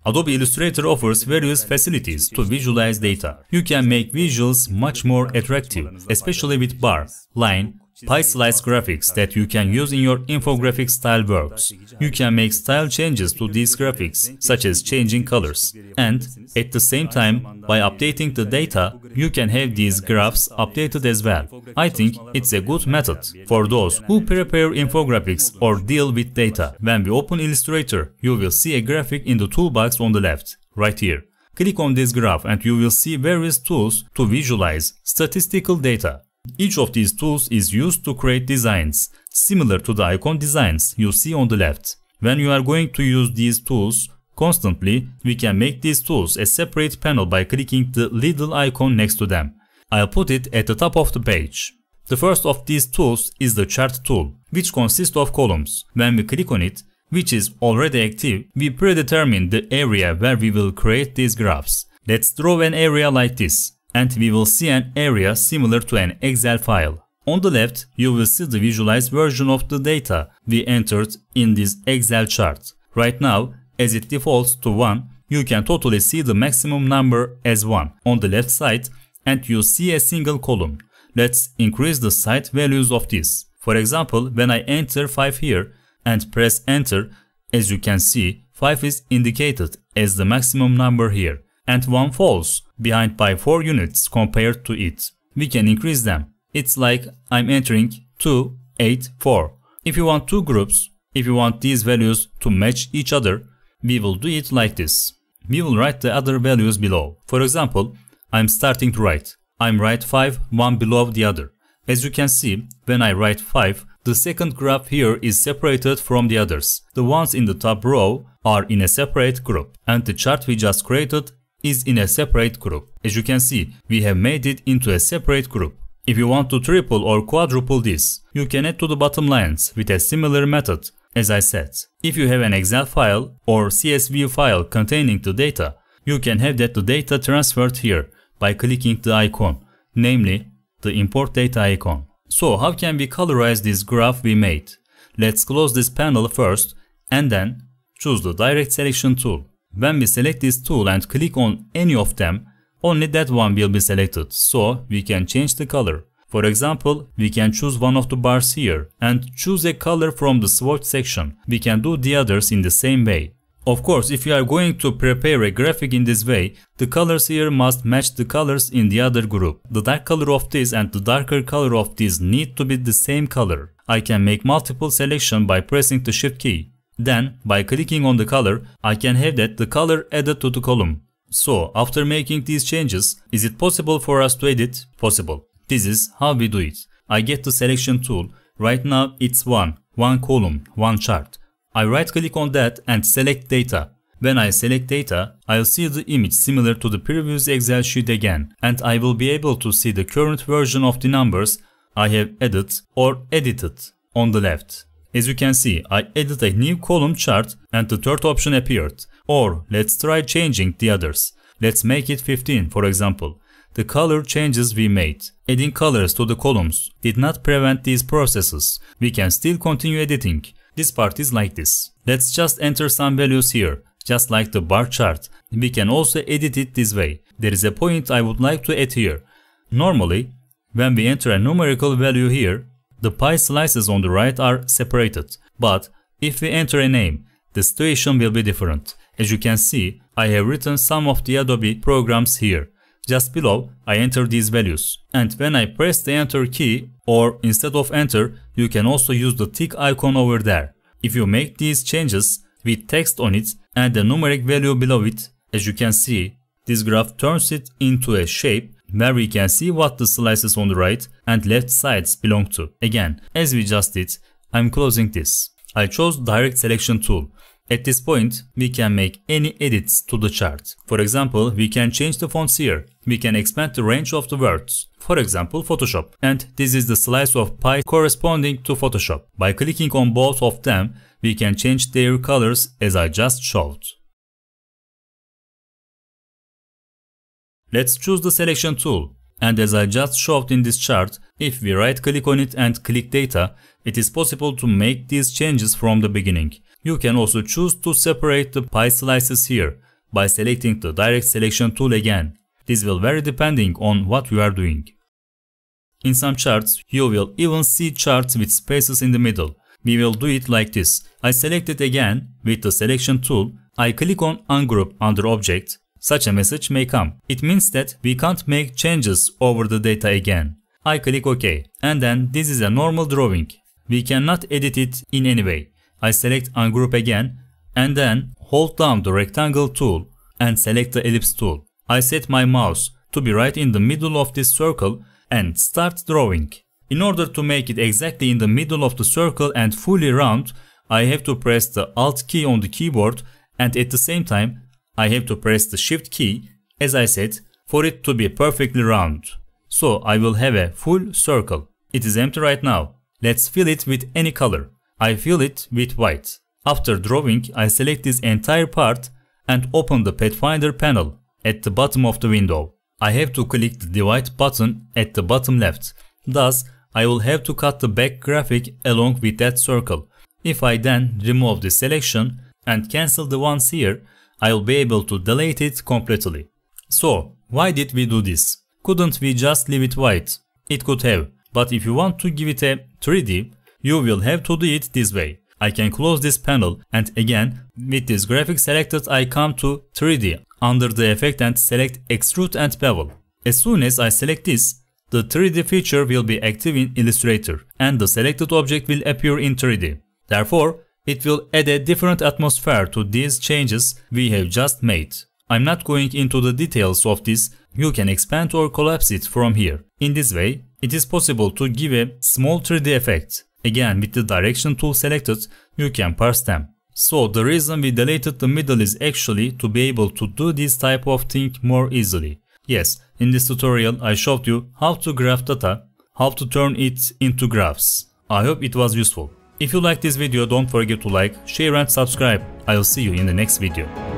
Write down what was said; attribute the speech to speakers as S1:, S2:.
S1: Adobe Illustrator offers various facilities to visualize data. You can make visuals much more attractive, especially with bar, line, pie slice graphics that you can use in your infographic style works. You can make style changes to these graphics, such as changing colors. And at the same time, by updating the data, you can have these graphs updated as well. I think it's a good method for those who prepare infographics or deal with data. When we open Illustrator, you will see a graphic in the toolbox on the left, right here. Click on this graph and you will see various tools to visualize statistical data. Each of these tools is used to create designs, similar to the icon designs you see on the left. When you are going to use these tools constantly, we can make these tools a separate panel by clicking the little icon next to them. I'll put it at the top of the page. The first of these tools is the chart tool, which consists of columns. When we click on it, which is already active, we predetermine the area where we will create these graphs. Let's draw an area like this, and we will see an area similar to an Excel file. On the left, you will see the visualized version of the data we entered in this Excel chart. Right now, as it defaults to 1, you can totally see the maximum number as 1 on the left side, and you see a single column. Let's increase the side values of this. For example, when I enter 5 here and press enter, as you can see, 5 is indicated as the maximum number here, and 1 falls behind by 4 units compared to it. We can increase them. It's like I'm entering 2, 8, 4. If you want 2 groups, if you want these values to match each other, we will do it like this. We will write the other values below. For example, I'm starting to write. I'm write 5, one below the other. As you can see, when I write 5, the second graph here is separated from the others. The ones in the top row are in a separate group, and the chart we just created is in a separate group. As you can see, we have made it into a separate group. If you want to triple or quadruple this, you can add to the bottom lines with a similar method, as I said. If you have an Excel file or CSV file containing the data, you can have the data transferred here by clicking the icon, namely the import data icon. So how can we colorize this graph we made? Let's close this panel first and then choose the direct selection tool. When we select this tool and click on any of them, only that one will be selected, so we can change the color. For example, we can choose one of the bars here and choose a color from the swatch section. We can do the others in the same way. Of course, if you are going to prepare a graphic in this way, the colors here must match the colors in the other group. The dark color of this and the darker color of this need to be the same color. I can make multiple selection by pressing the Shift key. Then, by clicking on the color, I can have the color added to the column. So, after making these changes, is it possible for us to edit? Possible. This is how we do it. I get the selection tool. Right now it's one column, one chart. I right click on that and select data. When I select data, I'll see the image similar to the previous Excel sheet again, and I will be able to see the current version of the numbers I have added or edited on the left. As you can see, I added a new column chart and the third option appeared. Or let's try changing the others. Let's make it 15 for example. The color changes we made, adding colors to the columns, did not prevent these processes. We can still continue editing. This part is like this. Let's just enter some values here, just like the bar chart. We can also edit it this way. There is a point I would like to add here. Normally, when we enter a numerical value here, the pie slices on the right are separated. But if we enter a name, the situation will be different. As you can see, I have written some of the Adobe programs here. Just below, I enter these values. And when I press the enter key, or instead of enter, you can also use the tick icon over there. If you make these changes with text on it and the numeric value below it, as you can see, this graph turns it into a shape where we can see what the slices on the right and left sides belong to. Again, as we just did, I'm closing this. I chose direct selection tool. At this point, we can make any edits to the chart. For example, we can change the fonts here. We can expand the range of the words. For example, Photoshop. And this is the slice of pie corresponding to Photoshop. By clicking on both of them, we can change their colors as I just showed. Let's choose the selection tool. And as I just showed in this chart, if we right click on it and click data, it is possible to make these changes from the beginning. You can also choose to separate the pie slices here. by selecting the direct selection tool again. This will vary depending on what you are doing. In some charts, you will even see charts with spaces in the middle. We will do it like this. I select it again with the selection tool. I click on Ungroup under Object. Such a message may come. It means that we can't make changes over the data again. I click OK, and then this is a normal drawing. We cannot edit it in any way. I select Ungroup again, and then hold down the rectangle tool and select the ellipse tool. I set my mouse to be right in the middle of this circle and start drawing. In order to make it exactly in the middle of the circle and fully round, I have to press the Alt key on the keyboard, and at the same time, I have to press the Shift key, as I said, for it to be perfectly round. So I will have a full circle. It is empty right now. Let's fill it with any color. I fill it with white. After drawing, I select this entire part and open the Pathfinder panel at the bottom of the window. I have to click the Divide button at the bottom left. Thus, I will have to cut the back graphic along with that circle. If I then remove the selection and cancel the ones here, I will be able to delete it completely. So, why did we do this? Couldn't we just leave it white? It could have, but if you want to give it a 3D, you will have to do it this way. I can close this panel, and again, with this graphic selected, I come to 3D under the effect and select Extrude and Bevel. As soon as I select this, the 3D feature will be active in Illustrator and the selected object will appear in 3D. Therefore, it will add a different atmosphere to these changes we have just made. I'm not going into the details of this. You can expand or collapse it from here. In this way, it is possible to give a small 3D effect. Again, with the direction tool selected, you can parse them. So the reason we deleted the middle is actually to be able to do this type of thing more easily. Yes, in this tutorial I showed you how to graph data, how to turn it into graphs. I hope it was useful. If you like this video, don't forget to like, share and subscribe. I'll see you in the next video.